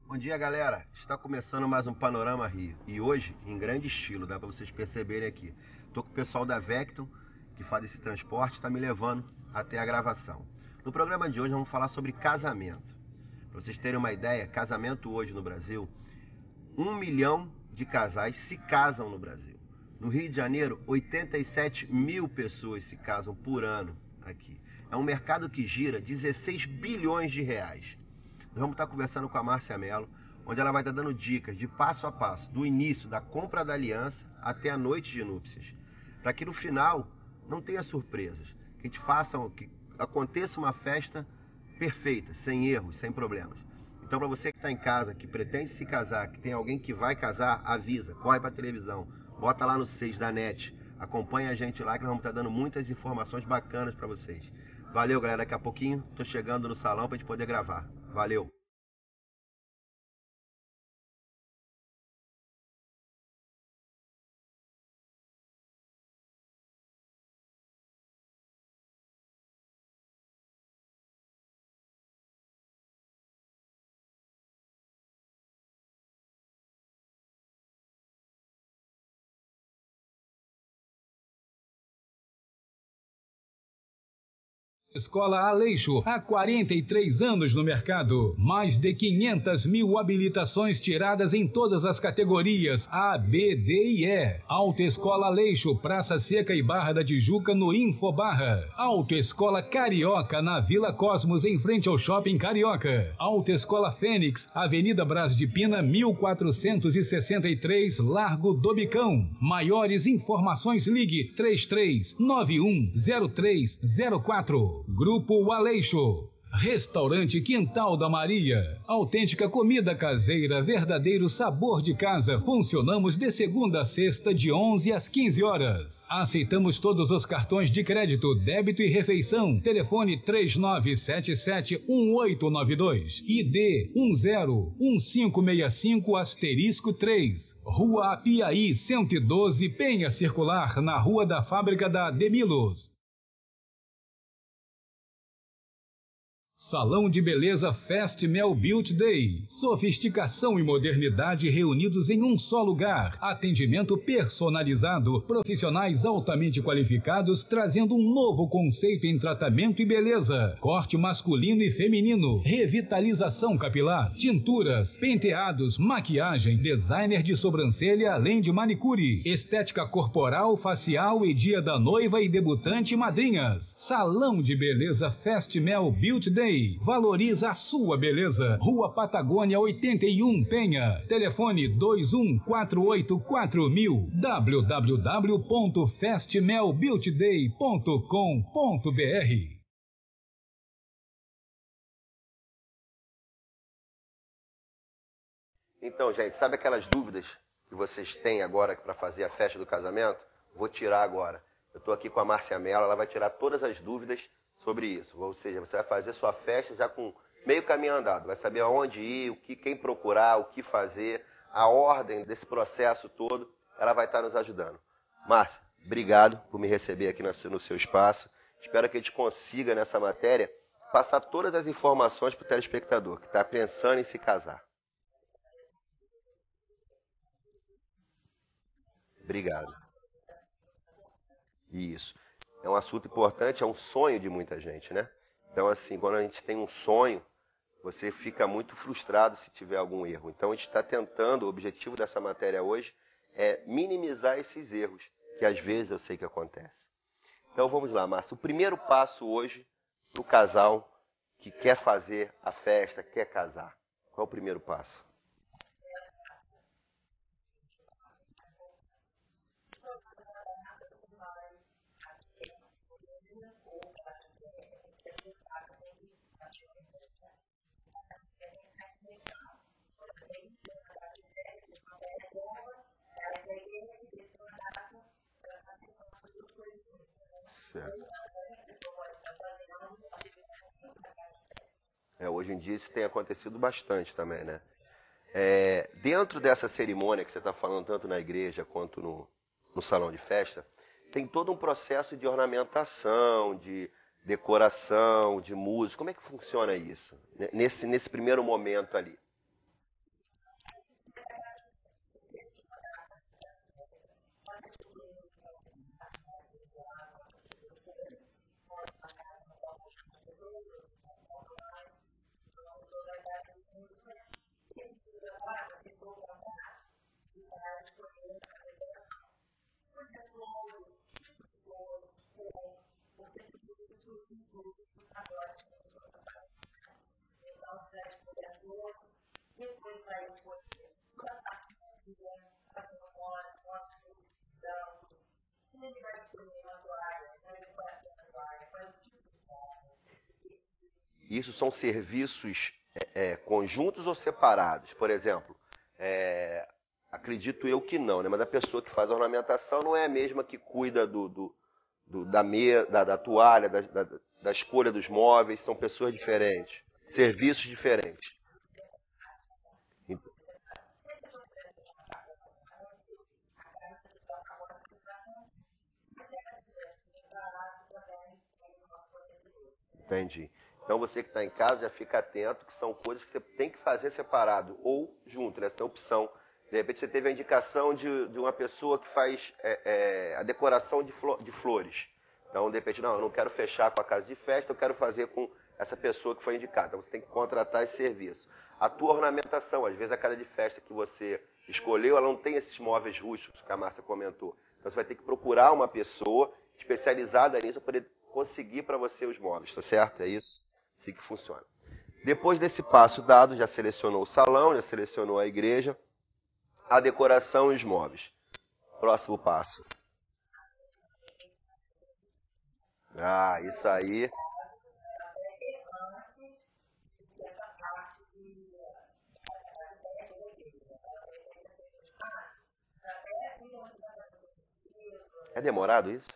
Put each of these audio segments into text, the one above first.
Bom dia, galera. Está começando mais um Panorama Rio. E hoje, em grande estilo, dá para vocês perceberem aqui. Estou com o pessoal da Vecton, que faz esse transporte, está me levando até a gravação. No programa de hoje, vamos falar sobre casamento. Para vocês terem uma ideia, casamento hoje no Brasil, 1 milhão de casais se casam no Brasil. No Rio de Janeiro, 87 mil pessoas se casam por ano aqui. É um mercado que gira 16 bilhões de reais. Nós vamos estar conversando com a Márcia Mello, onde ela vai estar dando dicas de passo a passo, do início da compra da aliança até a noite de núpcias, para que no final não tenha surpresas, que a gente faça, que aconteça uma festa perfeita, sem erros, sem problemas. Então, para você que está em casa, que pretende se casar, que tem alguém que vai casar, avisa, corre para a televisão, bota lá no 6 da NET, acompanha a gente lá que nós vamos estar dando muitas informações bacanas para vocês. Valeu, galera, daqui a pouquinho estou chegando no salão para a gente poder gravar. Valeu! Escola Aleixo, há 43 anos no mercado. Mais de 500 mil habilitações tiradas em todas as categorias A, B, D e E. Autoescola Aleixo, Praça Seca e Barra da Tijuca, no Infobarra. Autoescola Carioca, na Vila Cosmos, em frente ao Shopping Carioca. Autoescola Fênix, Avenida Brás de Pina, 1463, Largo do Bicão. Maiores informações, ligue 33910304. Grupo Aleixo. Restaurante Quintal da Maria. Autêntica comida caseira, verdadeiro sabor de casa. Funcionamos de segunda a sexta, de 11 às 15 horas. Aceitamos todos os cartões de crédito, débito e refeição. Telefone 3977-1892. ID 101565-3. Rua Apiaí 112, Penha Circular, na Rua da Fábrica da Demilos. Salão de Beleza Fest Mel Beauty Day. Sofisticação e modernidade reunidos em um só lugar. Atendimento personalizado. Profissionais altamente qualificados trazendo um novo conceito em tratamento e beleza. Corte masculino e feminino. Revitalização capilar. Tinturas, penteados, maquiagem, designer de sobrancelha além de manicure. Estética corporal, facial e dia da noiva e debutante e madrinhas. Salão de Beleza Fest Mel Beauty Day. Valoriza a sua beleza. Rua Patagônia 81, Penha. Telefone 21484000. www.festmelbeautyday.com.br. Então, gente, sabe aquelas dúvidas que vocês têm agora para fazer a festa do casamento? Vou tirar agora. Eu estou aqui com a Márcia Mello, ela vai tirar todas as dúvidas sobre isso. Ou seja, você vai fazer sua festa já com meio caminho andado. Vai saber aonde ir, quem procurar, o que fazer, a ordem desse processo todo. Ela vai estar nos ajudando. Márcia, obrigado por me receber aqui no seu espaço. Espero que a gente consiga, nessa matéria, passar todas as informações para o telespectador que está pensando em se casar. Obrigado. Isso. É um assunto importante, é um sonho de muita gente, né? Então, assim, quando a gente tem um sonho, você fica muito frustrado se tiver algum erro. Então, a gente está tentando, o objetivo dessa matéria hoje é minimizar esses erros, que às vezes eu sei que acontece. Então, vamos lá, Márcio. O primeiro passo hoje para o casal que quer fazer a festa, quer casar. Qual é o primeiro passo? Certo. Hoje em dia isso tem acontecido bastante também, né? Dentro dessa cerimônia que você está falando, tanto na igreja quanto no salão de festa, tem todo um processo de ornamentação, de decoração, de música. Como é que funciona isso? Nesse primeiro momento ali. Isso são serviços conjuntos ou separados? Por exemplo, acredito eu que não, né? Mas a pessoa que faz a ornamentação não é a mesma que cuida da toalha, da escolha dos móveis, são pessoas diferentes, serviços diferentes. Entendi. Então você que está em casa já fica atento que são coisas que você tem que fazer separado ou junto, né? Você tem opção. De repente você teve a indicação de uma pessoa que faz a decoração de flores. Então, de repente, não, eu não quero fechar com a casa de festa, eu quero fazer com essa pessoa que foi indicada. Então você tem que contratar esse serviço. A tua ornamentação, às vezes a casa de festa que você escolheu, ela não tem esses móveis rústicos que a Márcia comentou. Então você vai ter que procurar uma pessoa especializada nisso para poder conseguir para você os móveis, tá certo? É isso? Assim que funciona. Depois desse passo dado, já selecionou o salão, já selecionou a igreja, a decoração e os móveis. Próximo passo. Ah, isso aí. É demorado isso?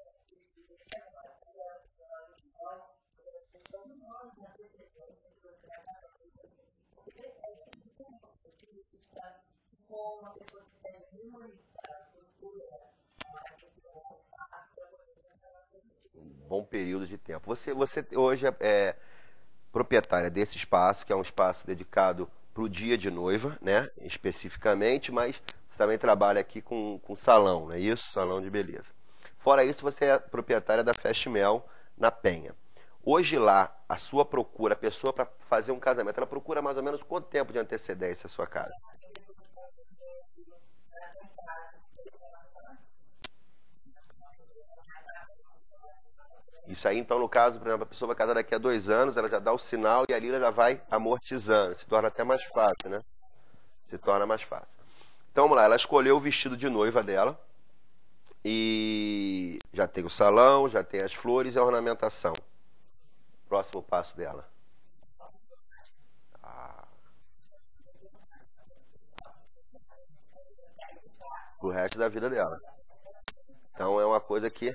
Bom período de tempo. Você hoje é proprietária desse espaço, que é um espaço dedicado para o dia de noiva, né? Especificamente, mas você também trabalha aqui com salão, não é isso? Salão de beleza. Fora isso, você é proprietária da Festmel na Penha. Hoje lá, a sua procura, a pessoa para fazer um casamento, ela procura mais ou menos quanto tempo de antecedência a sua casa? Isso aí, então, no caso, por exemplo, a pessoa vai casar daqui a 2 anos, ela já dá o sinal e ali ela já vai amortizando. Se torna até mais fácil, né? Se torna mais fácil. Então, vamos lá. Ela escolheu o vestido de noiva dela e já tem o salão, já tem as flores e a ornamentação. Próximo passo dela. Pro resto da vida dela. Então, é uma coisa que...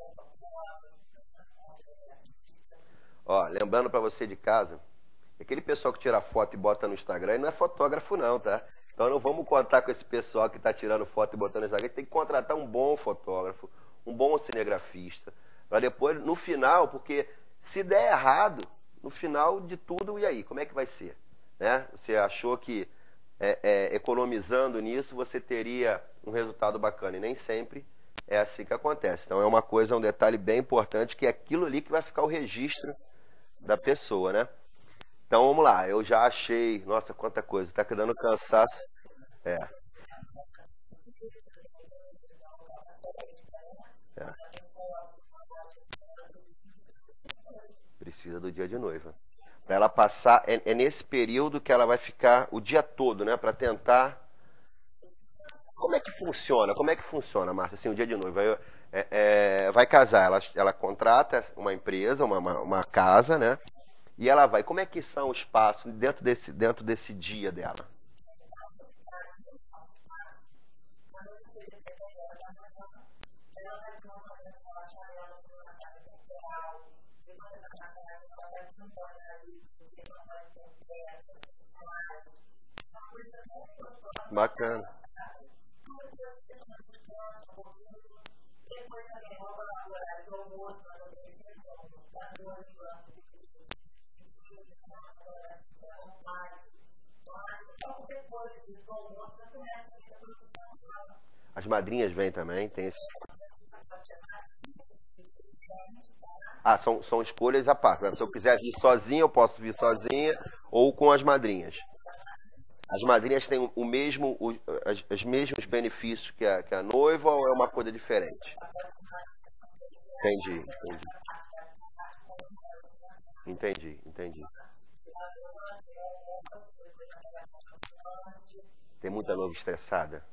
Ó, lembrando para você de casa, aquele pessoal que tira foto e bota no Instagram, ele não é fotógrafo não, tá? Então não vamos contar com esse pessoal que está tirando foto e botando no Instagram. Você tem que contratar um bom fotógrafo, um bom cinegrafista, para depois, no final, porque se der errado, no final de tudo, e aí? Como é que vai ser? Né? Você achou que economizando nisso você teria um resultado bacana, e nem sempre é assim que acontece. Então é uma coisa, um detalhe bem importante, que é aquilo ali que vai ficar o registro da pessoa, né? Então vamos lá, eu já achei, nossa, quanta coisa, tá dando cansaço. É. Precisa do dia de noiva. Para ela passar, é nesse período que ela vai ficar o dia todo, né? Para tentar. Como é que funciona? Como é que funciona, Márcia? Assim, o dia de noiva. Vai casar, ela contrata uma empresa, uma casa, né? E ela vai. Como é que são os passos dentro desse dia dela? Bacana. As madrinhas vêm também, tem esse. Ah, são escolhas à parte. Se eu quiser vir sozinha, eu posso vir sozinha ou com as madrinhas. As madrinhas têm os mesmos benefícios que a noiva ou é uma coisa diferente? Entendi. Entendi, entendi. Tem muita nova estressada?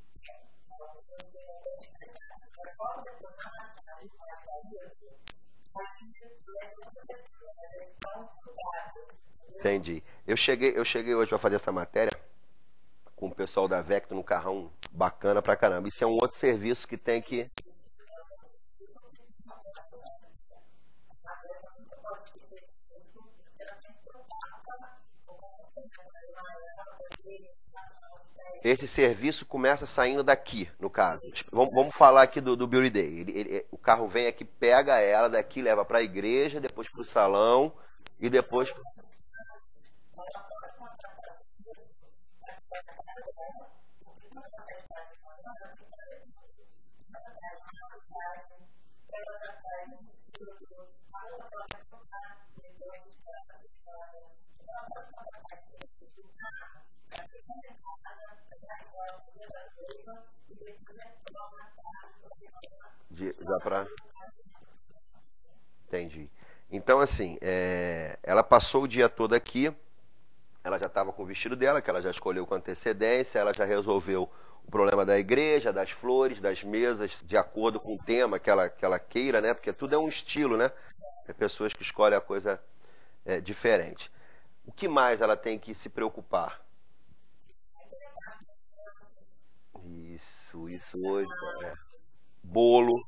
Entendi. Eu cheguei hoje para fazer essa matéria com o pessoal da Vecto no carrão bacana pra caramba. Isso é um outro serviço que tem que. Esse serviço começa saindo daqui, no caso. Tipo, vamos falar aqui do Beauty Day. O carro vem aqui, pega ela daqui, leva para a igreja, depois para o salão e depois. Dá pra. Entendi. Então, assim, ela passou o dia todo aqui, ela já estava com o vestido dela, que ela já escolheu com antecedência, ela já resolveu o problema da igreja, das flores, das mesas, de acordo com o tema que ela queira, né? Porque tudo é um estilo, né? Tem pessoas que escolhem a coisa diferente. O que mais ela tem que se preocupar? Isso hoje. Bolo.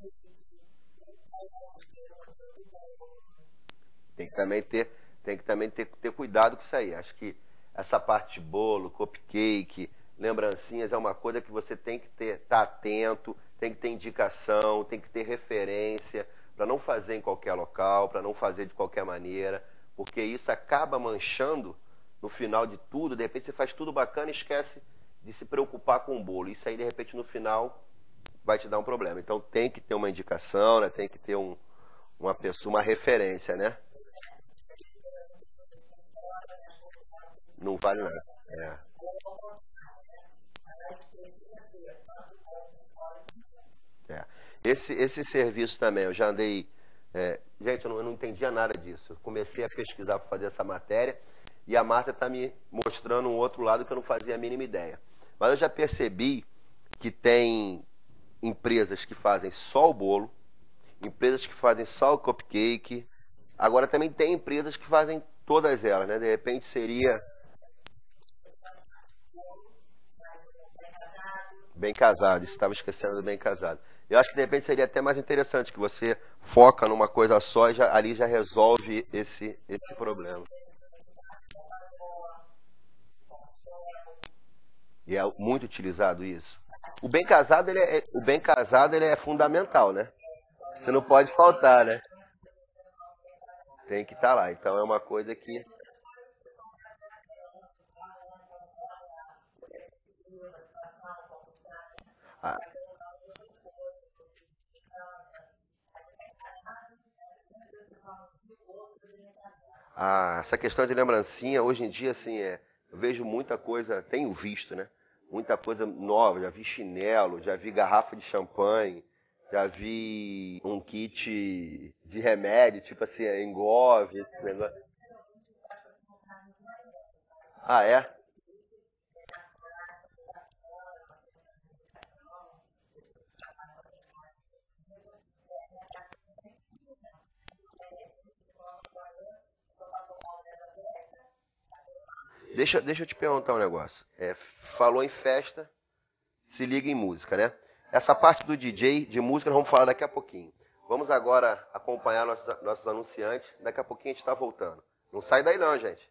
Tem que também ter cuidado com isso aí. Acho que essa parte de bolo, cupcake, lembrancinhas é uma coisa que você tem que estar atento, tem que ter indicação, tem que ter referência, para não fazer em qualquer local, para não fazer de qualquer maneira, porque isso acaba manchando no final de tudo. De repente você faz tudo bacana e esquece de se preocupar com o bolo. Isso aí, de repente, no final vai te dar um problema. Então tem que ter uma indicação, né? Tem que ter uma pessoa, uma referência, né? Não vale nada. É. Esse serviço também, eu já andei. Gente, eu não entendia nada disso. Eu comecei a pesquisar para fazer essa matéria e a Márcia está me mostrando um outro lado que eu não fazia a mínima ideia. Mas eu já percebi que tem empresas que fazem só o bolo, empresas que fazem só o cupcake. Agora também tem empresas que fazem todas elas, né? De repente seria bem casado, isso estava esquecendo do bem casado. Eu acho que de repente seria até mais interessante que você foca numa coisa só e ali já resolve esse problema. E é muito utilizado isso. O bem casado ele é fundamental, né? Você não pode faltar, né? Tem que estar lá. Então é uma coisa que. Ah, essa questão de lembrancinha, hoje em dia, assim, eu vejo muita coisa, tenho visto, né? Muita coisa nova, já vi chinelo, já vi garrafa de champanhe, já vi um kit de remédio, tipo assim, engove, esse negócio. Ah, é? Deixa eu te perguntar um negócio. Falou em festa, se liga em música, né? Essa parte do DJ, de música, nós vamos falar daqui a pouquinho. Vamos agora acompanhar nossos anunciantes. Daqui a pouquinho a gente está voltando. Não sai daí não, gente.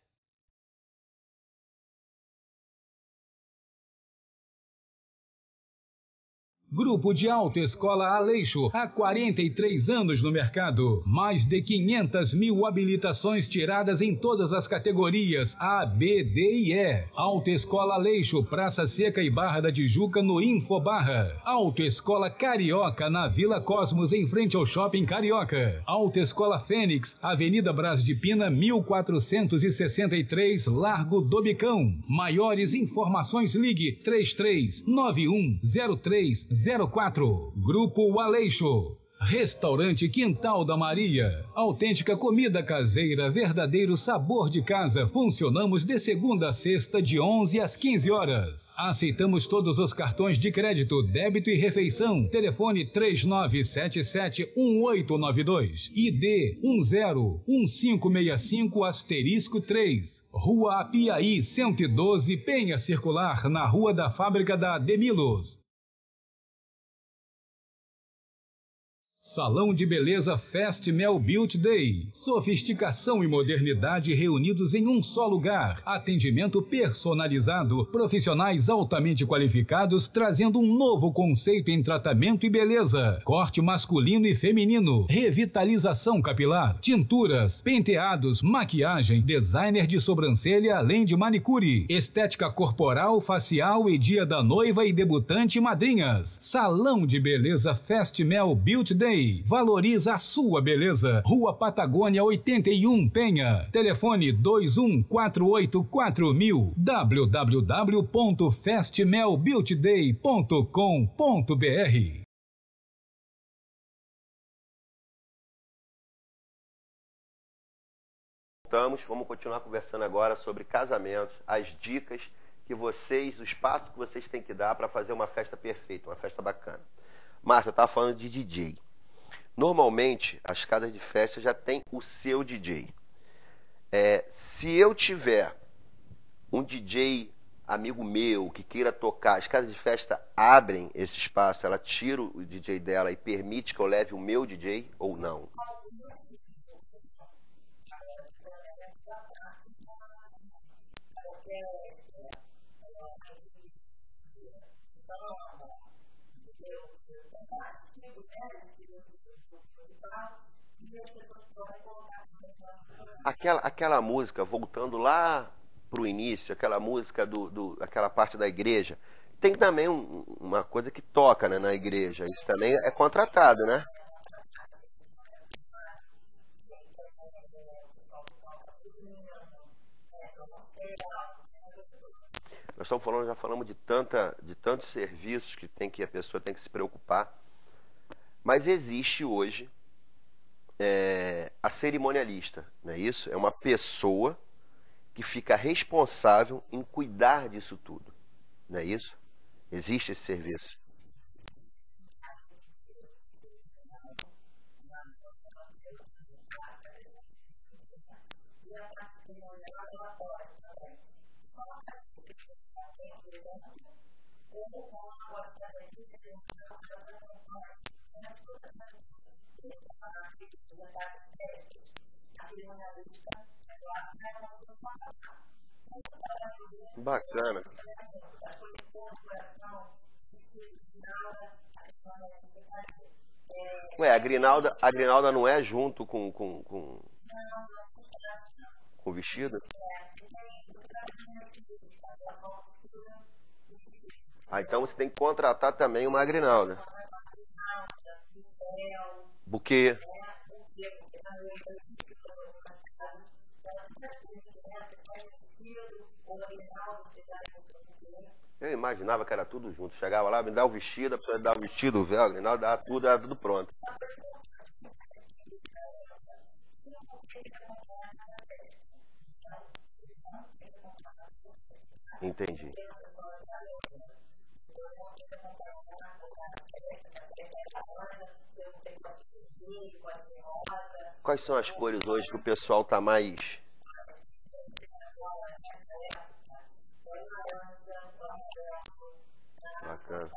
Grupo de Autoescola Aleixo, há 43 anos no mercado. Mais de 500 mil habilitações tiradas em todas as categorias A, B, D e E. Autoescola Aleixo, Praça Seca e Barra da Tijuca, no Infobarra. Autoescola Carioca, na Vila Cosmos, em frente ao Shopping Carioca. Autoescola Fênix, Avenida Brás de Pina, 1463, Largo do Bicão. Maiores informações, ligue 33910304. Grupo Aleixo. Restaurante Quintal da Maria. Autêntica comida caseira, verdadeiro sabor de casa. Funcionamos de segunda a sexta, de 11 às 15 horas. Aceitamos todos os cartões de crédito, débito e refeição. Telefone 3977-1892. ID 101565-3. Rua Apiaí 112, Penha Circular, na Rua da Fábrica da Demilos. Salão de Beleza Fest Mel Beauty Day. Sofisticação e modernidade reunidos em um só lugar. Atendimento personalizado. Profissionais altamente qualificados trazendo um novo conceito em tratamento e beleza. Corte masculino e feminino. Revitalização capilar. Tinturas, penteados, maquiagem, designer de sobrancelha além de manicure. Estética corporal, facial e dia da noiva e debutante madrinhas. Salão de Beleza Fest Mel Beauty Day. Valoriza a sua beleza. Rua Patagônia 81, Penha. Telefone 21484000. www.festmelbeautyday.com.br. Vamos continuar conversando agora sobre casamentos, as dicas que vocês, o espaço que vocês têm que dar para fazer uma festa perfeita, uma festa bacana. Márcia, eu estava falando de DJ. Normalmente, as casas de festa já tem o seu DJ. Se eu tiver um DJ amigo meu que queira tocar, as casas de festa abrem esse espaço, ela tira o DJ dela e permite que eu leve o meu DJ ou não? Aquela música, voltando lá pro início, aquela música aquela parte da igreja, tem também uma coisa que toca, né, na igreja. Isso também é contratado, né? Nós estamos falando, já falamos de tantos serviços que a pessoa tem que se preocupar. Mas existe hoje a cerimonialista, não é isso? É uma pessoa que fica responsável em cuidar disso tudo, não é isso? Existe esse serviço. Bacana. Ué, a Grinalda não é junto com o vestido? Ah, então você tem que contratar também uma Grinalda. Buquê. Eu imaginava que era tudo junto. Chegava lá, me dá o vestido, a pessoa dá o vestido, o véu, a Grinalda dá tudo, era tudo pronto. Entendi. Quais são as cores hoje que o pessoal tá mais... Bacana.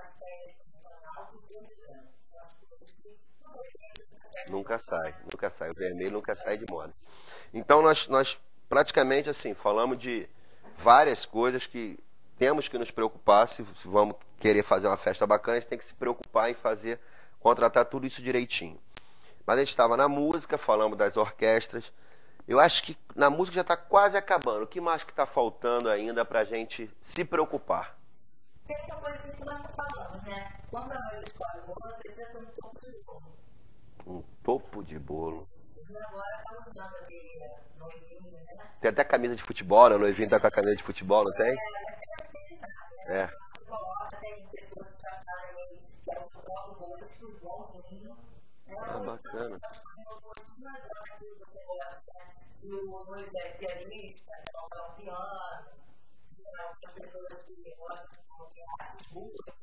Nunca sai. O vermelho nunca sai de moda. Então nós praticamente assim falamos de várias coisas que temos que nos preocupar. Se vamos querer fazer uma festa bacana, a gente tem que se preocupar em contratar tudo isso direitinho. Mas a gente estava na música, falamos das orquestras. Eu acho que na música já está quase acabando. O que mais que está faltando ainda para a gente se preocupar? Essa coisa que nós falamos, né? Quando a noiva escolhe o bolo, precisa ter um topo de bolo. Um topo de bolo. Agora estamos usando aquele noivinho, né? Tem até camisa de futebol, né? O noivinho tá com a camisa de futebol, não tem? Coloca, tem pessoas que trabalham que é o topo de bolo, que o bolo Ah, bacana. E o noivo é pianista, toca um piano, as pessoas que gostam de arte pública.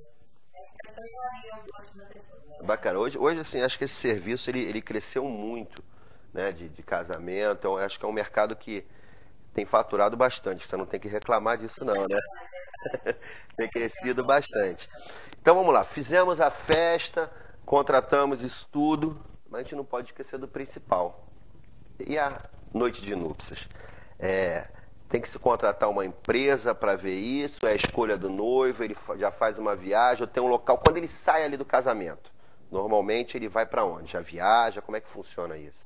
Bacana. Hoje assim, acho que esse serviço ele cresceu muito, né, de casamento. Então, acho que é um mercado que tem faturado bastante. Você não tem que reclamar disso não, né? Tem crescido bastante. Então vamos lá, fizemos a festa, contratamos isso tudo, mas a gente não pode esquecer do principal. E a noite de núpcias? Tem que se contratar uma empresa para ver isso, é a escolha do noivo, ele já faz uma viagem, ou tem um local. Quando ele sai ali do casamento, normalmente ele vai para onde? Já viaja? Como é que funciona isso?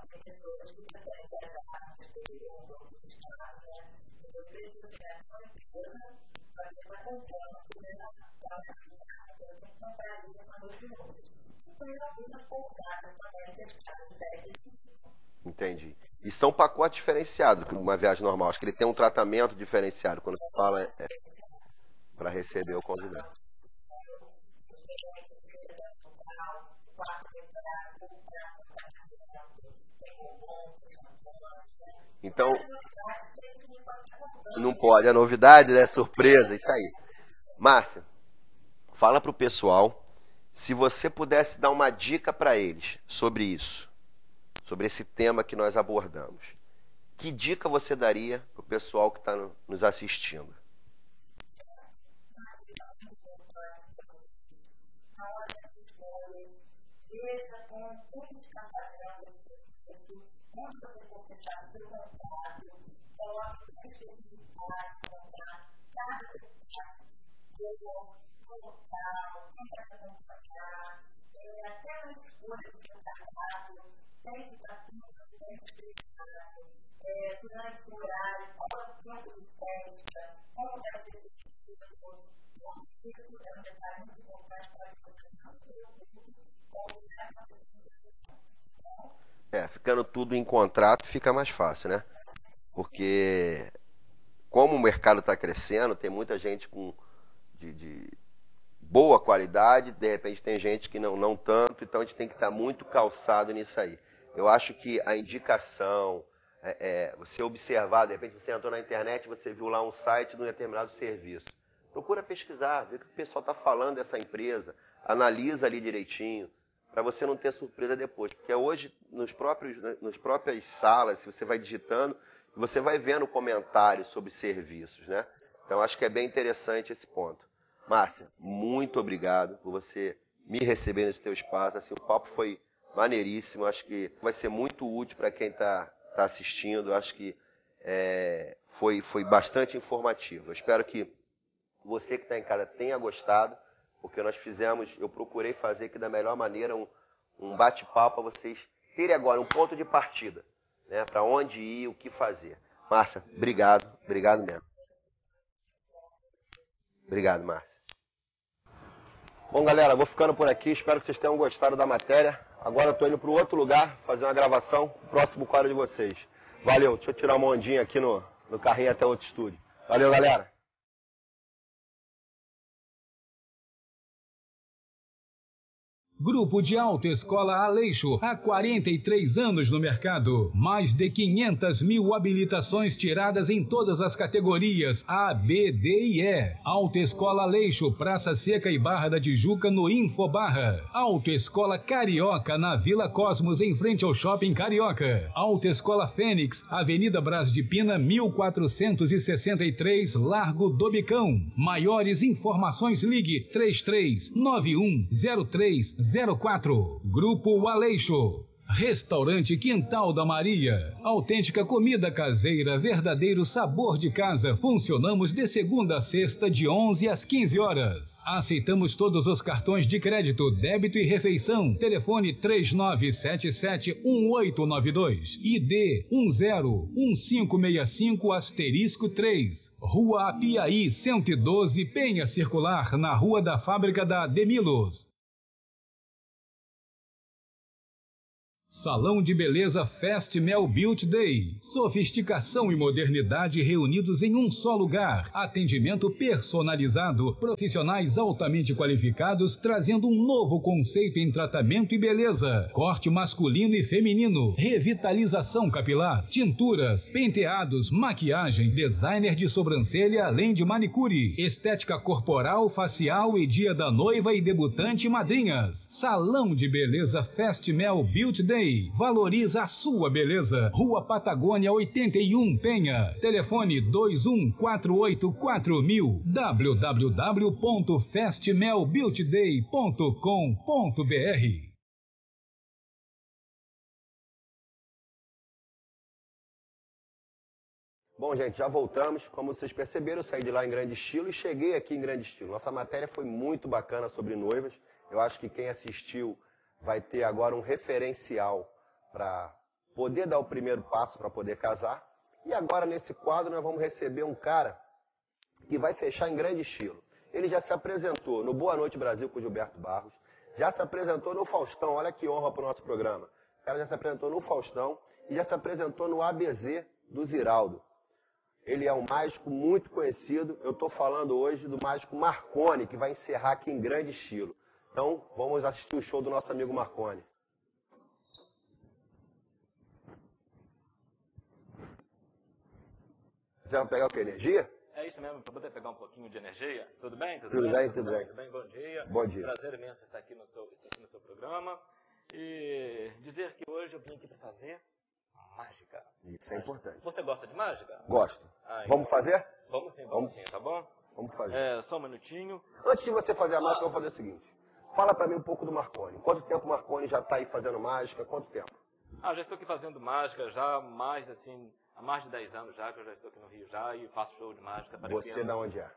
Entendi. E são pacotes diferenciados, uma viagem normal. Acho que ele tem um tratamento diferenciado quando se fala para receber o convidado. Então, não pode, a novidade é surpresa, isso aí. Márcia, fala para o pessoal, se você pudesse dar uma dica para eles sobre isso, sobre esse tema que nós abordamos, que dica você daria para o pessoal que está nos assistindo? Ficando tudo em contrato fica mais fácil, né? Porque como o mercado está crescendo, tem muita gente de boa qualidade, de repente tem gente que não tanto, então a gente tem que estar muito calçado nisso aí. Eu acho que a indicação, você observar, de repente você entrou na internet, você viu lá um site de um determinado serviço. Procura pesquisar, ver o que o pessoal está falando dessa empresa, analisa ali direitinho, para você não ter surpresa depois. Porque hoje, nas próprias salas, se você vai digitando, você vai vendo comentários sobre serviços, né? Então, acho que é bem interessante esse ponto. Márcia, muito obrigado por você me receber nesse teu espaço. Assim, o papo foi maneiríssimo. Acho que vai ser muito útil para quem está assistindo. Acho que foi bastante informativo. Eu espero que você que está em casa tenha gostado, porque eu procurei fazer aqui da melhor maneira um bate-papo para vocês terem agora um ponto de partida, né? Para onde ir, o que fazer. Márcia, obrigado mesmo. Obrigado, Márcia. Bom, galera, vou ficando por aqui. Espero que vocês tenham gostado da matéria. Agora eu estou indo para o outro lugar fazer uma gravação, o próximo quadro de vocês. Valeu, deixa eu tirar uma ondinha aqui no carrinho até outro estúdio. Valeu, galera. Grupo de Autoescola Aleixo, há 43 anos no mercado. Mais de 500 mil habilitações tiradas em todas as categorias A, B, D e E. Autoescola Aleixo, Praça Seca e Barra da Tijuca, no Infobarra. Autoescola Carioca, na Vila Cosmos, em frente ao Shopping Carioca. Autoescola Fênix, Avenida Brás de Pina, 1463, Largo do Bicão. Maiores informações, ligue 33910304. Grupo Aleixo. Restaurante Quintal da Maria. Autêntica comida caseira, verdadeiro sabor de casa. Funcionamos de segunda a sexta, de 11 às 15 horas. Aceitamos todos os cartões de crédito, débito e refeição. Telefone 3977-1892. ID 101565-3. Rua Apiaí 112, Penha Circular, na Rua da Fábrica da Demilos. Salão de Beleza Fest Mel Beauty Day. Sofisticação e modernidade reunidos em um só lugar. Atendimento personalizado. Profissionais altamente qualificados trazendo um novo conceito em tratamento e beleza. Corte masculino e feminino. Revitalização capilar. Tinturas, penteados, maquiagem, designer de sobrancelha além de manicure. Estética corporal, facial e dia da noiva e debutante e madrinhas. Salão de Beleza Fest Mel Beauty Day. Valoriza a sua beleza. Rua Patagônia 81, Penha. Telefone 21484000. www.festmelbeautyday.com.br. Bom, gente, já voltamos. Como vocês perceberam, eu saí de lá em grande estilo e cheguei aqui em grande estilo. Nossa matéria foi muito bacana sobre noivas. Eu acho que quem assistiu vai ter agora um referencial para poder dar o primeiro passo para poder casar. E agora, nesse quadro, nós vamos receber um cara que vai fechar em grande estilo. Ele já se apresentou no Boa Noite Brasil com o Gilberto Barros, já se apresentou no Faustão, olha que honra para o nosso programa. O cara já se apresentou no Faustão e já se apresentou no ABZ do Ziraldo. Ele é um mágico muito conhecido. Eu estou falando hoje do mágico Marconi, que vai encerrar aqui em grande estilo. Então, vamos assistir o show do nosso amigo Marconi. Você vai pegar o que? Energia? É isso mesmo, para poder pegar um pouquinho de energia. Tudo bem? Tudo bem. Tudo bem. Bom dia. Bom dia. Prazer imenso estar aqui no seu programa. E dizer que hoje eu vim aqui para fazer mágica. Isso é importante. Você gosta de mágica? Gosto. Vamos fazer? Vamos sim, tá bom? Vamos fazer. Só um minutinho. Antes de você fazer a mágica, eu vou fazer o seguinte. Fala para mim um pouco do Marconi. Quanto tempo o Marconi já está aí fazendo mágica? Quanto tempo? Já estou aqui fazendo mágica já há mais de 10 anos já, que eu já estou aqui no Rio já e faço show de mágica para crianças. Você de onde é?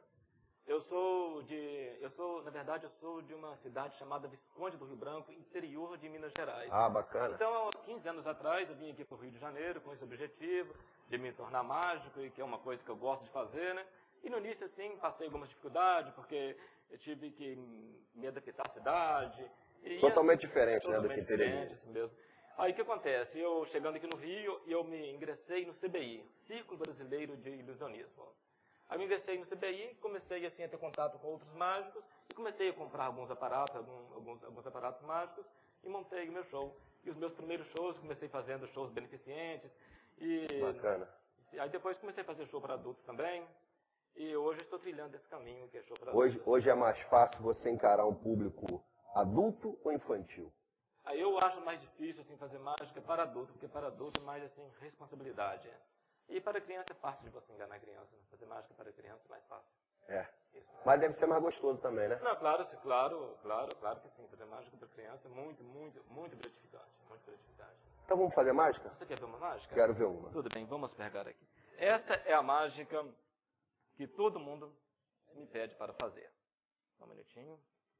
Na verdade, eu sou de uma cidade chamada Visconde do Rio Branco, interior de Minas Gerais. Bacana. Então, há 15 anos atrás, eu vim aqui para o Rio de Janeiro com esse objetivo de me tornar mágico, e que é uma coisa que eu gosto de fazer, né? E no início, assim, passei algumas dificuldades, porque eu tive que me adaptar à cidade. Totalmente diferente, né, do que teria. Assim mesmo. Aí o que acontece? Eu chegando aqui no Rio, eu me ingressei no CBI, Círculo Brasileiro de Ilusionismo. Aí me ingressei no CBI, comecei assim a ter contato com outros mágicos e comecei a comprar alguns aparatos mágicos e montei o meu show. E os meus primeiros shows, comecei fazendo shows beneficentes. Bacana. Aí depois comecei a fazer show para adultos também. E hoje estou trilhando esse caminho que é show para adultos. Hoje é mais fácil você encarar um público adulto ou infantil? Aí eu acho mais difícil assim, fazer mágica para adulto, porque para adulto é mais assim, responsabilidade. E para criança é fácil de você enganar a criança. Né? Fazer mágica para criança é mais fácil. Isso. Mas deve ser mais gostoso também, né? Não, claro que sim. Fazer mágica para criança é muito, muito, muito gratificante. Muito gratificante. Então vamos fazer mágica? Você quer ver uma mágica? Quero ver uma. Tudo bem, vamos pegar aqui. Esta é a mágica que todo mundo me pede para fazer. Só um minutinho.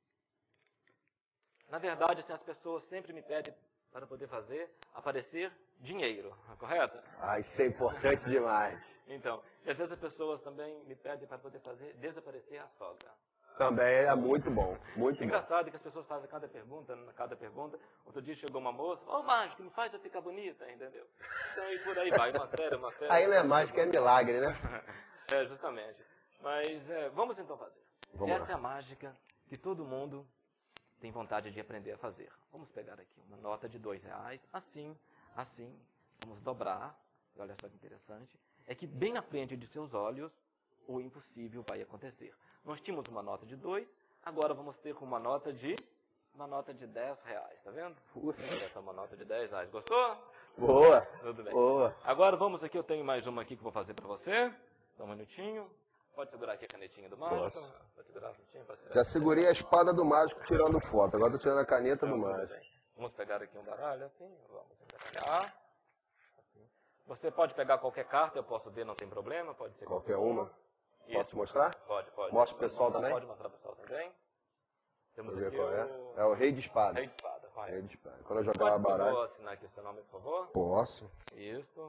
Na verdade, assim, as pessoas sempre me pedem para poder fazer aparecer dinheiro, correto? Isso é importante demais. Então, e às vezes as pessoas também me pedem para poder fazer desaparecer a sogra. Também é muito bom, muito bom. Engraçado que as pessoas fazem cada pergunta. Outro dia chegou uma moça, mágico, me faz eu ficar bonita, entendeu? Então, e por aí vai, uma série. Aí não é mágica, é milagre, né? Justamente. Mas vamos então fazer. Essa é a mágica que todo mundo tem vontade de aprender a fazer. Vamos pegar aqui uma nota de R$2, assim, vamos dobrar, olha só que interessante, é que bem na frente de seus olhos, o impossível vai acontecer. Nós tínhamos uma nota de 2, agora vamos ter uma nota de R$10, tá vendo? Essa é uma nota de R$10, gostou? Boa! Tudo bem. Boa! Agora vamos aqui, eu tenho mais uma aqui que vou fazer para você, só um minutinho. Pode segurar aqui a canetinha do mágico? Pode segurar a canetinha? Já segurei a espada do mágico tirando foto. Agora estou tirando a caneta do mágico. Vamos pegar aqui um baralho assim. Vamos embaralhar. Assim. Você pode pegar qualquer carta, eu posso ver, não tem problema. Pode ser qualquer uma. Isso. Posso mostrar? Pode. Mostra pro pessoal também? Pode mostrar pro pessoal também. Temos aqui qual é? É o Rei de Espada. Rei de Espada, correto. Rei de Espada. Quando eu jogar a baralho. Pode assinar aqui o seu nome, por favor? Posso. Isso.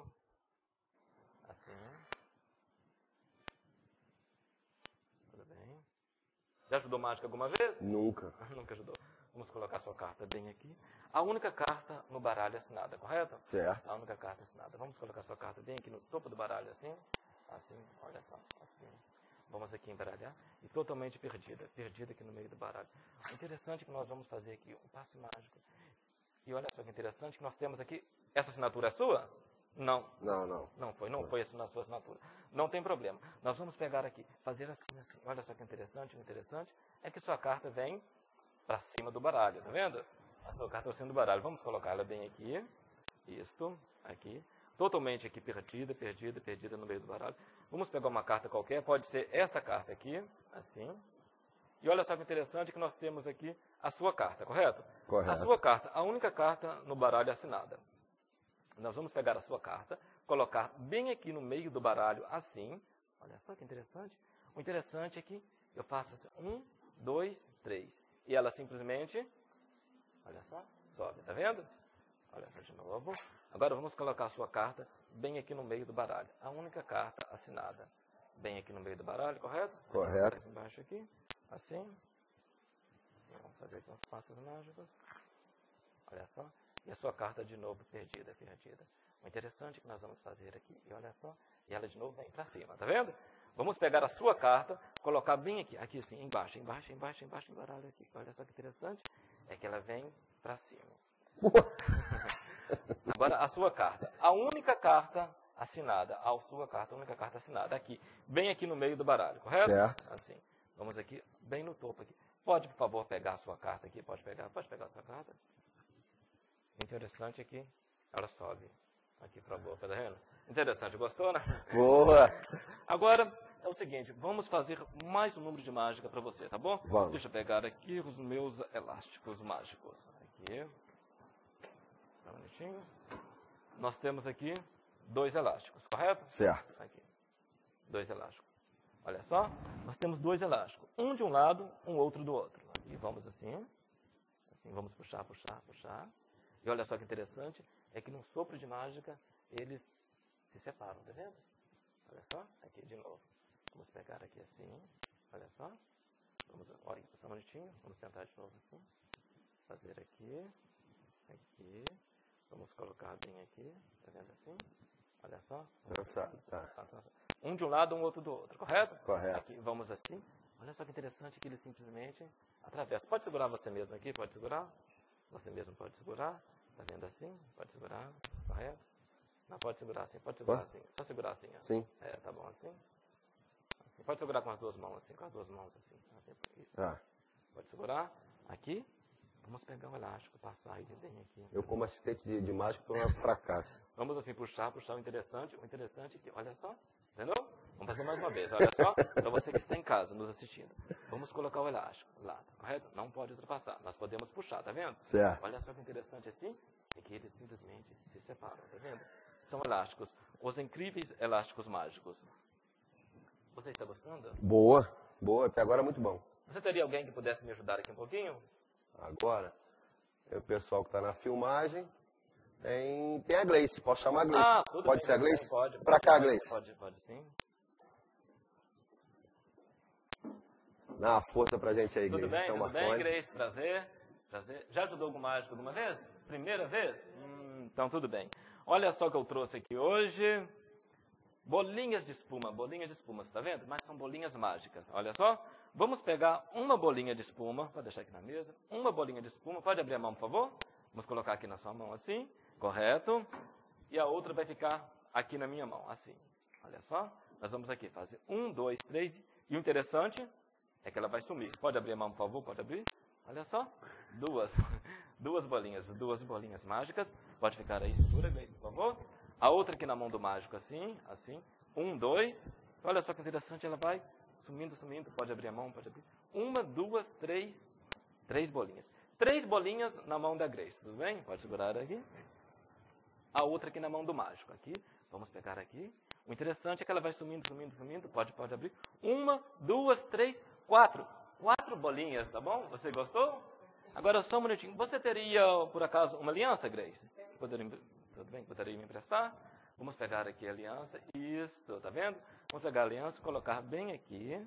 Assim. Já ajudou mágica alguma vez? Nunca. Nunca ajudou. Vamos colocar sua carta bem aqui. A única carta no baralho assinada, correto? Certo. A única carta assinada. Vamos colocar sua carta bem aqui no topo do baralho, assim. Assim, olha só, assim. Vamos aqui embaralhar. E totalmente perdida. Perdida aqui no meio do baralho. O interessante é que nós vamos fazer aqui um passe mágico. E olha só que interessante que nós temos aqui. Essa assinatura é sua? Não. Não. Não foi a sua assinatura. Não tem problema. Nós vamos pegar aqui, fazer assim, assim. Olha só que interessante, o interessante é que sua carta vem para cima do baralho, tá vendo? A sua carta para cima do baralho. Vamos colocar ela bem aqui. Isto, aqui. Totalmente aqui perdida no meio do baralho. Vamos pegar uma carta qualquer, pode ser esta carta aqui, assim. E olha só que interessante que nós temos aqui a sua carta, correto? Correto. A sua carta, a única carta no baralho assinada. Nós vamos pegar a sua carta, colocar bem aqui no meio do baralho, assim. Olha só que interessante. O interessante é que eu faço assim, 1, 2, 3. E ela simplesmente, olha só, sobe, tá vendo? Olha só de novo. Agora vamos colocar a sua carta bem aqui no meio do baralho. A única carta assinada. Bem aqui no meio do baralho, correto? Correto. Aqui embaixo aqui, assim. Vamos fazer aqui uns passos mágicos. Olha só. E a sua carta de novo perdida. O interessante que nós vamos fazer aqui, e olha só, e ela de novo vem para cima, tá vendo? Vamos pegar a sua carta, colocar bem aqui assim, embaixo do baralho aqui. Olha só que interessante, é que ela vem para cima. Agora a sua carta, a única carta assinada, a única carta assinada aqui, bem aqui no meio do baralho, correto? Certo. Assim, vamos aqui, bem no topo aqui. Pode, por favor, pegar a sua carta aqui, pode pegar a sua carta. Interessante aqui, ela sobe. Aqui para a boca, tá vendo? Interessante, gostou, né? Boa! Agora, é o seguinte, vamos fazer mais um número de mágica para você, tá bom? Vamos. Deixa eu pegar aqui os meus elásticos mágicos. Aqui. Só um minutinho. Nós temos aqui 2 elásticos, correto? Certo. Aqui. 2 elásticos. Olha só, nós temos 2 elásticos. Um de um lado, um outro do outro. Aqui vamos assim. Vamos puxar. E olha só que interessante, é que num sopro de mágica, eles se separam, tá vendo? Olha só, aqui de novo. Vamos pegar aqui assim, olha só. Olha, só um minutinho, vamos tentar de novo assim. Fazer aqui. Vamos colocar bem aqui, tá vendo assim? Olha só. Tá. Um de um lado, um outro do outro, correto? Correto. Aqui, vamos assim. Olha só que interessante que ele simplesmente atravessa. Pode segurar você mesmo aqui, pode segurar. Você mesmo pode segurar. Tá vendo assim? Pode segurar, correto? Não, pode segurar assim, assim. Só segurar assim, ó. Sim. Tá bom assim. Pode segurar com as 2 mãos assim, Isso. Pode segurar. Aqui, vamos pegar o elástico, passar ele bem aqui. Eu, como assistente de mágico, estou uma fracasso. Vamos assim, puxar o interessante aqui, olha só, entendeu? Vamos fazer mais uma vez, olha só, para você que está em casa, nos assistindo. Vamos colocar o elástico lá, tá correto? Não pode ultrapassar, nós podemos puxar, tá vendo? Certo. Olha só que interessante assim, é que eles simplesmente se separam, tá vendo? São elásticos, os incríveis elásticos mágicos. Você está gostando? Boa, até agora muito bom. Você teria alguém que pudesse me ajudar aqui um pouquinho? Agora, o pessoal que está na filmagem, tem a Gleice, posso chamar a Gleice? Tudo pode bem, ser a Gleice? Pode. Pra cá, Gleice. Pode sim. Dá uma força pra gente aí, Gleice. Tudo bem, Gleice, prazer. Já ajudou algum mágico alguma vez? Primeira vez? Então tudo bem. Olha só o que eu trouxe aqui hoje. Bolinhas de espuma, você tá vendo? Mas são bolinhas mágicas, olha só. Vamos pegar uma bolinha de espuma, pode deixar aqui na mesa. Uma bolinha de espuma, pode abrir a mão, por favor? Vamos colocar aqui na sua mão assim, correto? E a outra vai ficar aqui na minha mão, assim. Olha só, nós vamos aqui fazer 1, 2, 3. E o interessante é que ela vai sumir. Pode abrir a mão, por favor? Pode abrir? Olha só, duas bolinhas mágicas. Pode ficar aí, segura, Gleice, por favor. A outra aqui na mão do mágico, assim. 1, 2. Olha só que interessante, ela vai sumindo. Pode abrir a mão, pode abrir. 1, 2, 3. 3 bolinhas. 3 bolinhas na mão da Gleice, tudo bem? Pode segurar aqui. A outra aqui na mão do mágico. Aqui, vamos pegar aqui. O interessante é que ela vai sumindo. Pode abrir. 1, 2, 3, 4. 4 bolinhas, tá bom? Você gostou? Agora só um minutinho. Você teria, por acaso, uma aliança, Gleice? Tudo bem? Poderia me emprestar? Vamos pegar aqui a aliança. Isso, tá vendo? Vamos pegar a aliança, colocar bem aqui.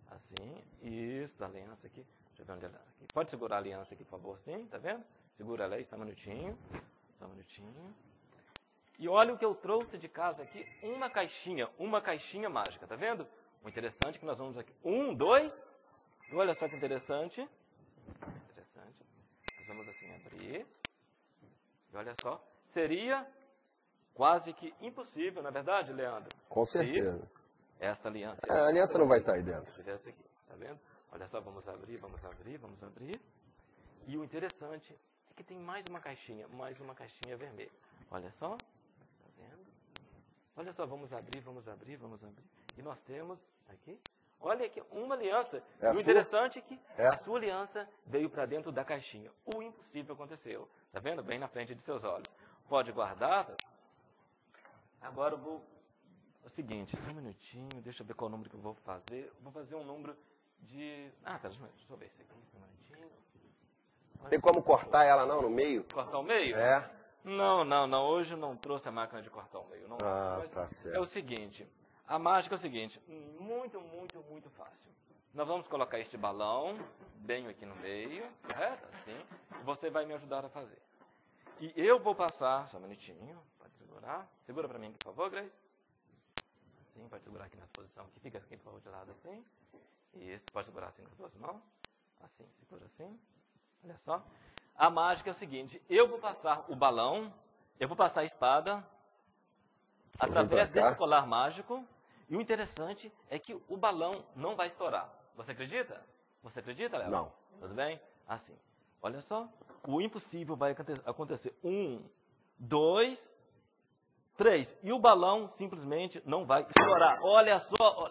Assim, isso, da aliança aqui. Deixa eu ver onde ela é. Aqui. Pode segurar a aliança aqui, por favor, assim, tá vendo? Segura ela aí, só um minutinho. Só um minutinho. E olha o que eu trouxe de casa aqui, uma caixinha mágica, tá vendo? O interessante é que nós vamos aqui, 1, 2, olha só que interessante. Interessante. Nós vamos assim abrir. E olha só, seria quase que impossível, não é verdade, Leandro? Com certeza. Esta aliança. A aliança não vai estar aí dentro. Essa aqui, tá vendo? Olha só, vamos abrir. E o interessante é que tem mais uma caixinha vermelha. Olha só, tá vendo? Olha só, vamos abrir. E nós temos aqui, olha aqui, uma aliança. E o interessante é que a sua aliança veio para dentro da caixinha. O impossível aconteceu. Tá vendo? Bem na frente de seus olhos. Pode guardar. Tá? Agora eu vou... O seguinte, só um minutinho, deixa eu ver qual número que eu vou fazer. Eu vou fazer um número de... pera, deixa eu ver isso aqui, só um minutinho. Tem como cortar ela não, no meio? Cortar o meio? É. Não, hoje eu não trouxe a máquina de cortar o meio. Não, tá certo. É o seguinte, a mágica é o seguinte, muito fácil. Nós vamos colocar este balão bem aqui no meio, correto? Assim, e você vai me ajudar a fazer. E eu vou passar, só um minutinho, pode segurar. Segura para mim, por favor, Grace. Assim, pode segurar aqui nessa posição aqui, fica aqui, por favor, de lado assim. Isso, pode segurar assim com as duas mãos. Assim, segura assim. Olha só. A mágica é o seguinte, eu vou passar o balão, eu vou passar a espada através desse colar mágico. E o interessante é que o balão não vai estourar. Você acredita? Você acredita, Léo? Não. Tudo bem? Assim. Olha só. O impossível vai acontecer. 1, 2, 3. E o balão simplesmente não vai estourar. Olha só.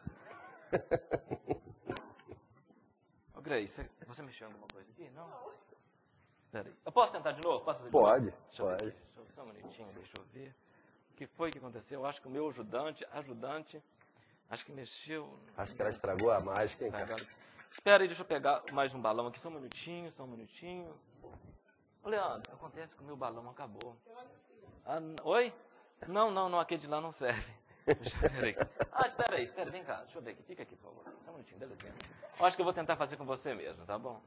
Ô, Grace, você mexeu em alguma coisa aqui? Não? Espera aí. Eu posso tentar de novo? Pode. Pode. Só um minutinho, deixa eu ver. O que foi que aconteceu? Eu acho que o meu ajudante, acho que mexeu... Acho que ela estragou a mágica, hein, cara? Espera aí, deixa eu pegar mais um balão aqui, só um minutinho. Ô, Leandro, acontece que o meu balão acabou. Oi? Não, aquele de lá não serve. Espera aí, vem cá, deixa eu ver aqui, fica aqui, por favor. Só um minutinho, dá licença. Eu acho que eu vou tentar fazer com você mesmo, tá bom?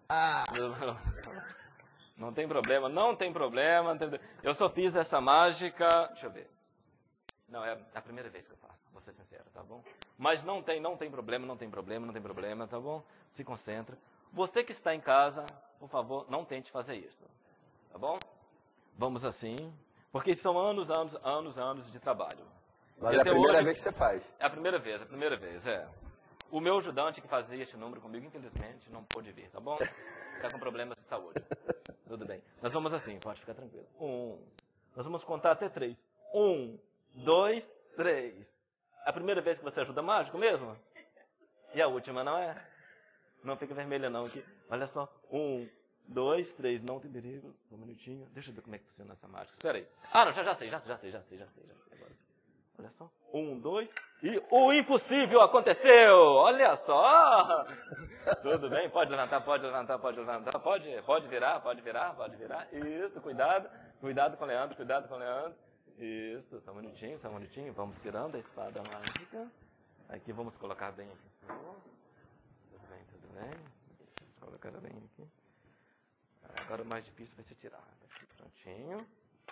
Não tem problema. Eu só fiz essa mágica, deixa eu ver. Não, é a primeira vez que eu faço, vou ser sincero, tá bom? Mas não tem problema, tá bom? Se concentra. Você que está em casa, por favor, não tente fazer isso, tá bom? Vamos assim, porque são anos de trabalho. Mas é a primeira vez que você faz. É a primeira vez, é. O meu ajudante que fazia este número comigo, infelizmente, não pôde vir, tá bom? Está com problemas de saúde. Tudo bem. Nós vamos assim, pode ficar tranquilo. Nós vamos contar até 3. 1, 2, 3. É a primeira vez que você ajuda mágico mesmo? E a última, não é? Não fica vermelha não aqui. Olha só. 1, 2, 3. Não tem perigo. Um minutinho. Deixa eu ver como é que funciona essa mágica. Espera aí. Não, já sei. Agora. Olha só. 1, 2. E o impossível aconteceu. Olha só. Tudo bem? Pode levantar. Pode virar. Isso, cuidado com o Leandro. Isso, só um minutinho. Vamos tirando a espada mágica. Aqui vamos colocar bem aqui. Tudo bem. Vamos colocar bem aqui. Agora o mais difícil vai ser tirar. Aqui, prontinho.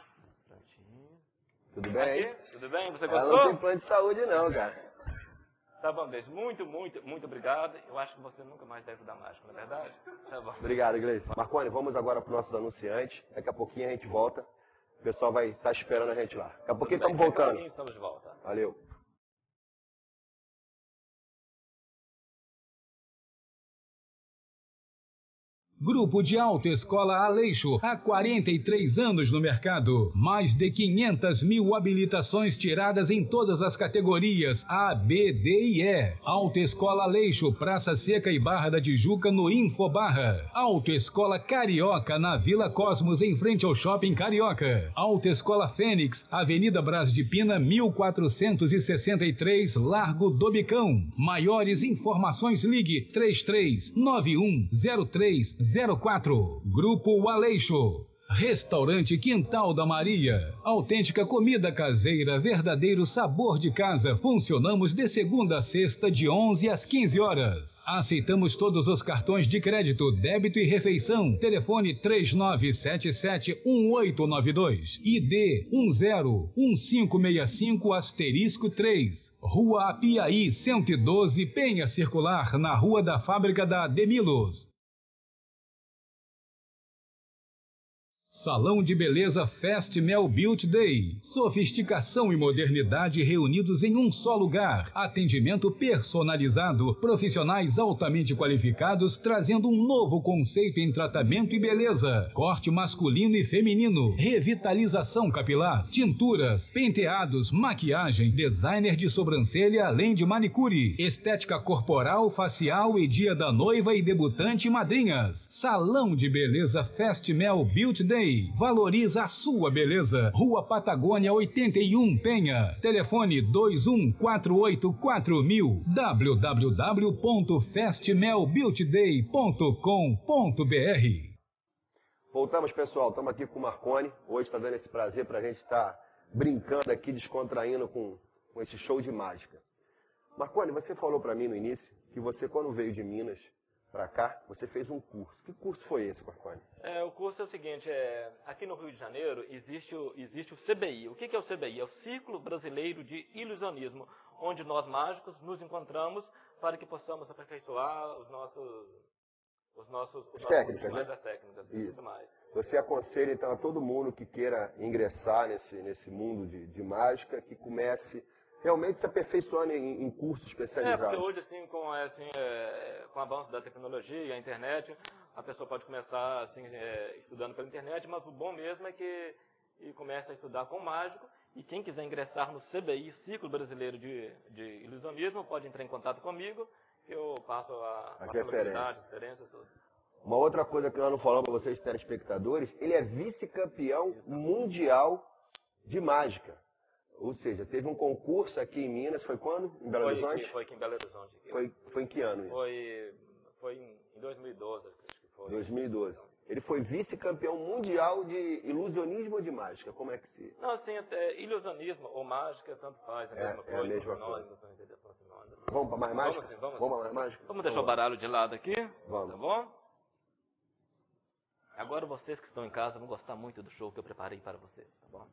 Tudo bem? Aqui, tudo bem? Você gostou? Ela não tem plano de saúde não, cara. Tá bom, Gleice. Muito obrigado. Eu acho que você nunca mais deve dar mágico, não é verdade? Tá bom. Obrigado, Gleice. Marconi, vamos agora para os nossos anunciantes. Daqui a pouquinho a gente volta. O pessoal vai estar esperando a gente lá. Daqui a pouquinho estamos voltando. Estamos de volta. Valeu. Grupo de Autoescola Aleixo, há 43 anos no mercado. Mais de 500 mil habilitações tiradas em todas as categorias A, B, D e E. Autoescola Aleixo, Praça Seca e Barra da Tijuca, no Infobarra. Autoescola Carioca, na Vila Cosmos, em frente ao Shopping Carioca. Autoescola Fênix, Avenida Brás de Pina, 1463, Largo do Bicão. Maiores informações, ligue 33910304. Grupo Aleixo. Restaurante Quintal da Maria. Autêntica comida caseira, verdadeiro sabor de casa. Funcionamos de segunda a sexta, de 11 às 15 horas. Aceitamos todos os cartões de crédito, débito e refeição. Telefone 3977-1892. ID 101565-3. Rua Apiaí 112, Penha Circular, na Rua da Fábrica da Demilos. Salão de Beleza Fest Mel Beauty Day. Sofisticação e modernidade reunidos em um só lugar. Atendimento personalizado. Profissionais altamente qualificados trazendo um novo conceito em tratamento e beleza. Corte masculino e feminino. Revitalização capilar. Tinturas, penteados, maquiagem, designer de sobrancelha além de manicure. Estética corporal, facial e dia da noiva e debutante e madrinhas. Salão de Beleza Fest Mel Beauty Day. Valoriza a sua beleza. Rua Patagônia 81, Penha. Telefone 21484000. www.festmelbeautyday.com.br. Voltamos, pessoal. Estamos aqui com o Marconi. Hoje está dando esse prazer para a gente estar brincando aqui, descontraindo com esse show de mágica. Marconi, você falou para mim no início que você, quando veio de Minas para cá, você fez um curso. Que curso foi esse, Marconi? O curso é o seguinte, aqui no Rio de Janeiro existe o CBI. O que é o CBI? É o Círculo Brasileiro de Ilusionismo, onde nós mágicos nos encontramos para que possamos aperfeiçoar as técnicas, né? As técnicas e tudo mais. Você aconselha, então, a todo mundo que queira ingressar nesse mundo de mágica, que comece realmente se aperfeiçoando em cursos especializados. Porque hoje, assim, com o avanço da tecnologia, a internet, a pessoa pode começar assim, estudando pela internet, mas o bom mesmo é que começa a estudar com mágico, e quem quiser ingressar no CBI, Círculo Brasileiro de Ilusionismo, pode entrar em contato comigo, que eu passo as referências, tudo. Uma outra coisa que nós não falamos para vocês, telespectadores, ele é vice-campeão mundial de mágica. Ou seja, teve um concurso aqui em Minas, foi quando? Em Belo Horizonte? Foi aqui em Belo Horizonte. Foi em que ano isso? Foi em 2012, acho que foi. 2012. Ele foi vice-campeão mundial de ilusionismo ou de mágica? Como é que se... Não, assim, ilusionismo ou mágica, tanto faz, é a mesma coisa. É a mesma coisa. Nós. Vamos para mais mágica? Vamos para mais mágica? Vamos deixar o baralho de lado aqui? Vamos. Tá bom? Agora vocês que estão em casa vão gostar muito do show que eu preparei para vocês, tá bom?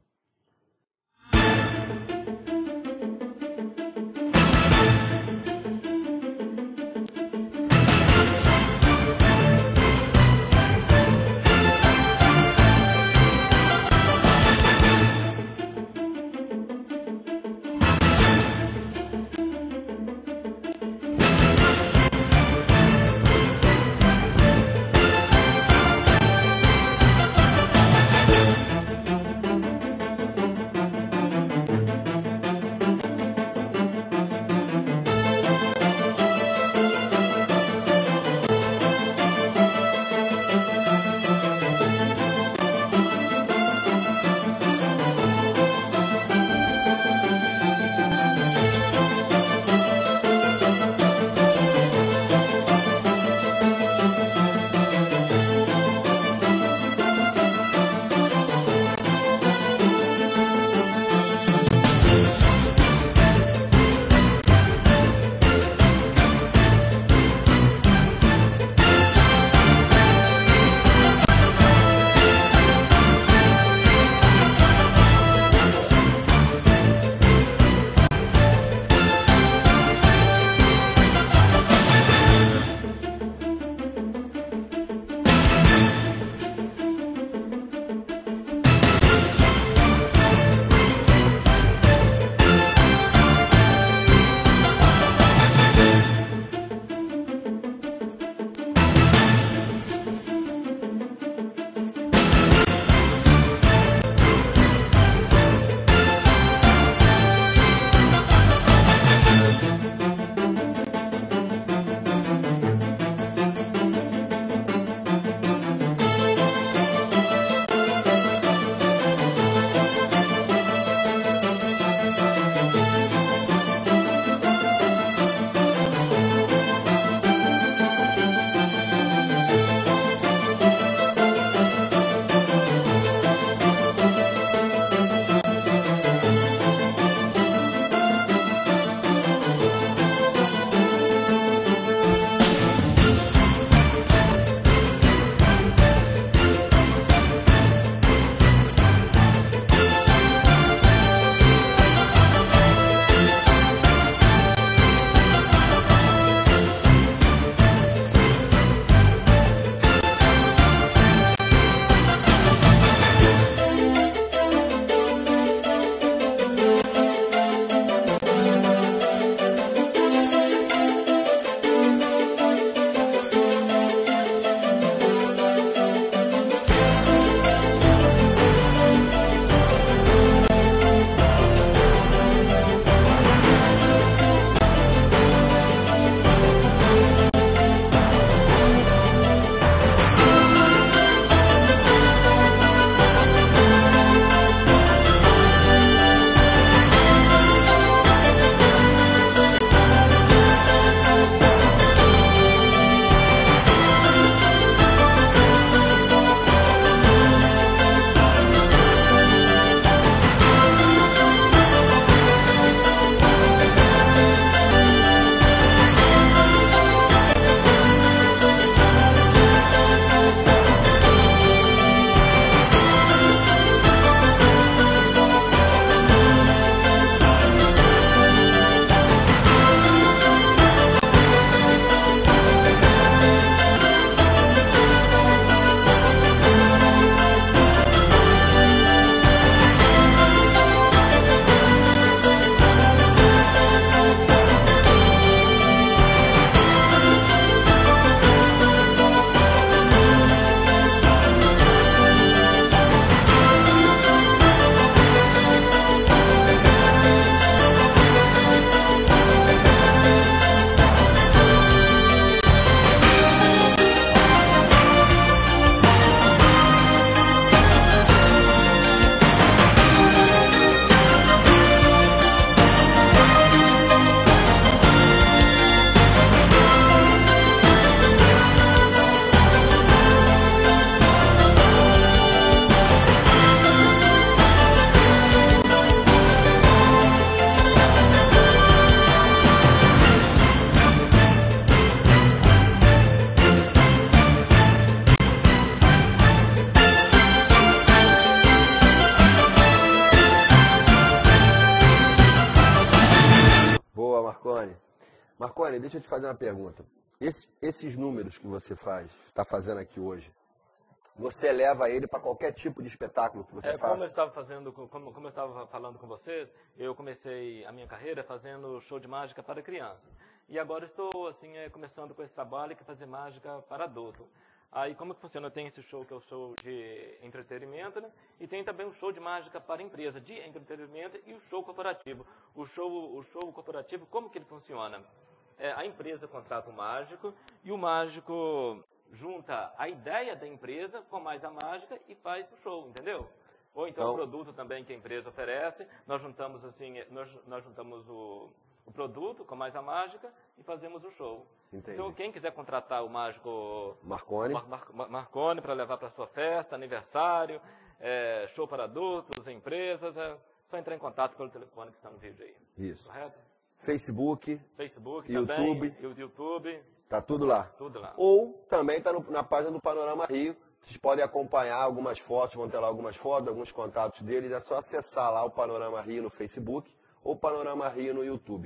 Marconi, deixa eu te fazer uma pergunta. Esses números que você está fazendo aqui hoje, você leva ele para qualquer tipo de espetáculo que você faça? Como eu estava falando com vocês, eu comecei a minha carreira fazendo show de mágica para criança. E agora estou assim, começando com esse trabalho que é fazer mágica para adulto. Aí como que funciona? Tem esse show que é o show de entretenimento, né? E tem também o show de mágica para empresa, de entretenimento e o show corporativo. O show corporativo, como que ele funciona? A empresa contrata o mágico e o mágico junta a ideia da empresa com mais a mágica e faz o show, entendeu? Ou então o produto também que a empresa oferece, nós juntamos assim, nós juntamos o produto com mais a mágica e fazemos o show. Entendi. Então quem quiser contratar o mágico Marconi para levar para sua festa, aniversário, show para adultos, empresas, só entrar em contato pelo telefone que está no vídeo aí. Isso. Correto? Facebook também, YouTube. Tá tudo lá. Tudo lá. Ou também está na página do Panorama Rio. Vocês podem acompanhar algumas fotos, vão ter lá algumas fotos, alguns contatos deles. É só acessar lá o Panorama Rio no Facebook ou Panorama Rio no YouTube.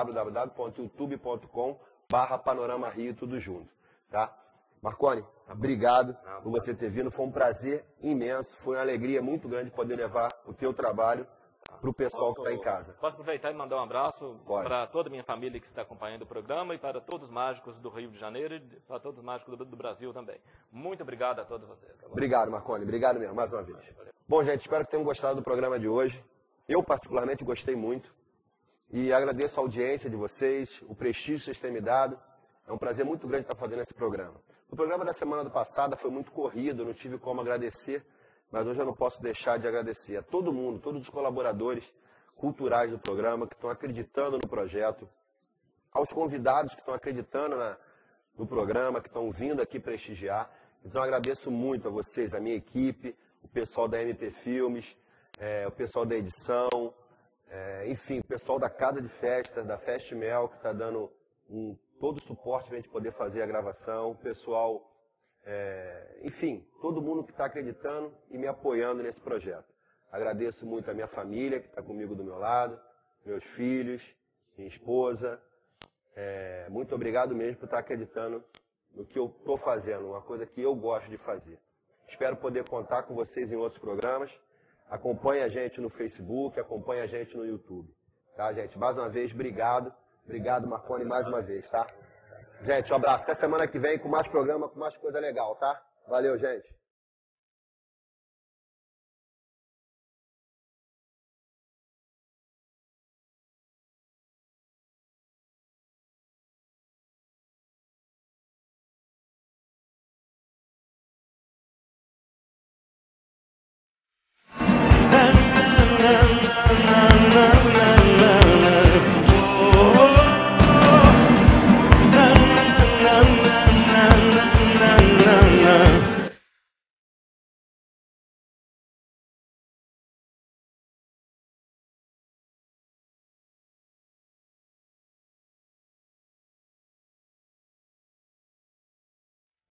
www.youtube.com/Panorama Rio, tudo junto. Tá? Marconi, obrigado por você ter vindo. Foi um prazer imenso. Foi uma alegria muito grande poder levar o teu trabalho para o pessoal que está em casa. Posso aproveitar e mandar um abraço para toda a minha família que está acompanhando o programa e para todos os mágicos do Rio de Janeiro e para todos os mágicos do Brasil também. Muito obrigado a todos vocês. Tá bom? Obrigado, Marconi. Obrigado mesmo, mais uma vez. Valeu. Bom, gente, espero que tenham gostado do programa de hoje. Eu, particularmente, gostei muito. E agradeço a audiência de vocês, o prestígio que vocês têm me dado. É um prazer muito grande estar fazendo esse programa. O programa da semana passada foi muito corrido, eu não tive como agradecer. Mas hoje eu não posso deixar de agradecer a todo mundo, todos os colaboradores culturais do programa que estão acreditando no projeto, aos convidados que estão acreditando no programa, que estão vindo aqui prestigiar. Então eu agradeço muito a vocês, a minha equipe, o pessoal da MP Filmes, o pessoal da edição, enfim, o pessoal da Casa de Festa, da Festmel, que está dando todo o suporte para a gente poder fazer a gravação, o pessoal... enfim, todo mundo que está acreditando e me apoiando nesse projeto. Agradeço muito a minha família, que está comigo do meu lado, meus filhos, minha esposa. Muito obrigado mesmo por estar acreditando no que eu estou fazendo, uma coisa que eu gosto de fazer. Espero poder contar com vocês em outros programas. Acompanhe a gente no Facebook, acompanhe a gente no YouTube. Tá, gente? Mais uma vez, obrigado. Obrigado, Marconi, mais uma vez, tá? Gente, um abraço. Até semana que vem com mais programa, com mais coisa legal, tá? Valeu, gente.